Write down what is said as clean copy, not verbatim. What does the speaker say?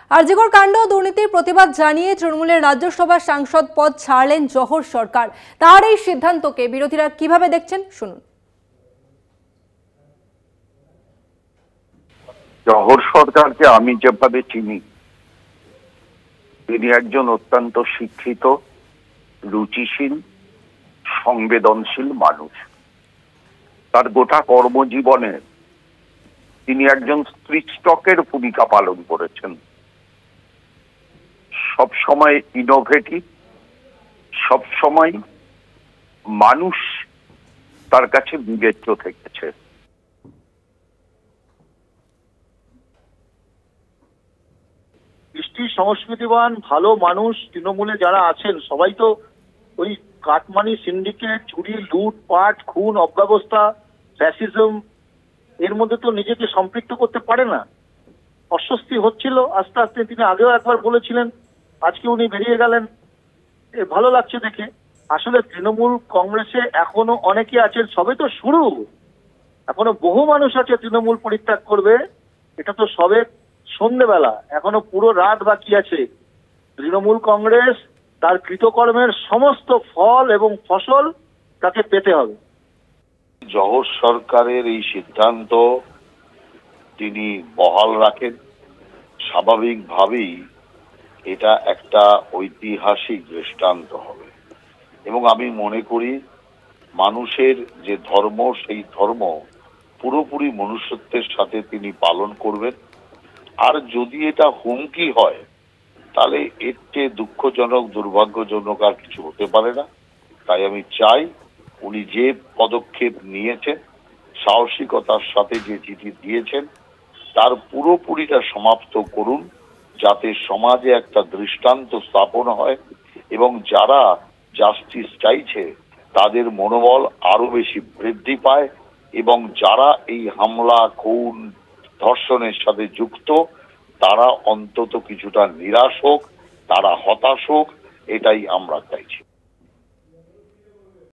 আরজিকর কাণ্ড দুর্নীতির প্রতিবাদ জানিয়ে তৃণমূলের রাজ্যসভার সাংসদ পদ ছাড়লেন জহর সরকার। তার এই সিদ্ধান্তকে বিরোধীরা কিভাবে দেখছেন শুনুন। জহর সরকারকে আমি যেভাবে চিনি, তিনি একজন অত্যন্ত শিক্ষিত, রুচিশীল, সংবেদনশীল মানুষ। তার গোটা কর্মজীবনে তিনি একজন স্ত্রীষ্টকের ভূমিকা পালন করেছেন। সবসময় ইনোভেটিভ, সবসময় মানুষ তার কাছে বিবেচ্য থেকেছে। কৃষ্টি সংস্কৃতিবান ভালো মানুষ তৃণমূলে যারা আছেন সবাই তো ওই কাটমানি সিন্ডিকেট, চুরি, লুটপাট, খুন, অব্যবস্থা, ফ্যাসিজম এর মধ্যে তো নিজেকে সম্পৃক্ত করতে পারে না। অস্বস্তি হচ্ছিল আস্তে আস্তে, তিনি আগেও একবার বলেছিলেন, আজকে উনি বেরিয়ে গেলেন, ভালো লাগছে দেখে। আসলে তৃণমূল কংগ্রেসে এখনো অনেকে আছেন, সবে তো শুরু, এখনো বহু মানুষ আছে তৃণমূল পরিত্যাগ করবে। এটা তো সবে সন্ধ্যেবেলা, এখনো পুরো রাত বাকি আছে। তৃণমূল কংগ্রেস তার কৃতকর্মের সমস্ত ফল এবং ফসল তাকে পেতে হবে। জহর সরকারের এই সিদ্ধান্ত তিনি বহাল রাখেন। স্বাভাবিকভাবেই এটা একটা ঐতিহাসিক দৃষ্টান্ত হবে এবং আমি মনে করি মানুষের যে ধর্ম, সেই ধর্ম পুরোপুরি মনুষ্যত্বের সাথে তিনি পালন করবেন। আর যদি এটা হুমকি হয় তাহলে এর চেয়ে দুঃখজনক, দুর্ভাগ্যজনক আর কিছু হতে পারে না। তাই আমি চাই উনি যে পদক্ষেপ নিয়েছেন, সাহসিকতার সাথে যে চিঠি দিয়েছেন, তার পুরোপুরিটা সমাপ্ত করুন, যাতে সমাজে একটা দৃষ্টান্ত স্থাপন হয় এবং যারা জাস্টিস চাইছে তাদের মনোবল আরো বেশি বৃদ্ধি পায় এবং যারা এই হামলা, খুন, ধর্ষণের সাথে যুক্ত তারা অন্তত কিছুটা নিরাশ হোক, তারা হতাশ হোক, এটাই আমরা চাইছি।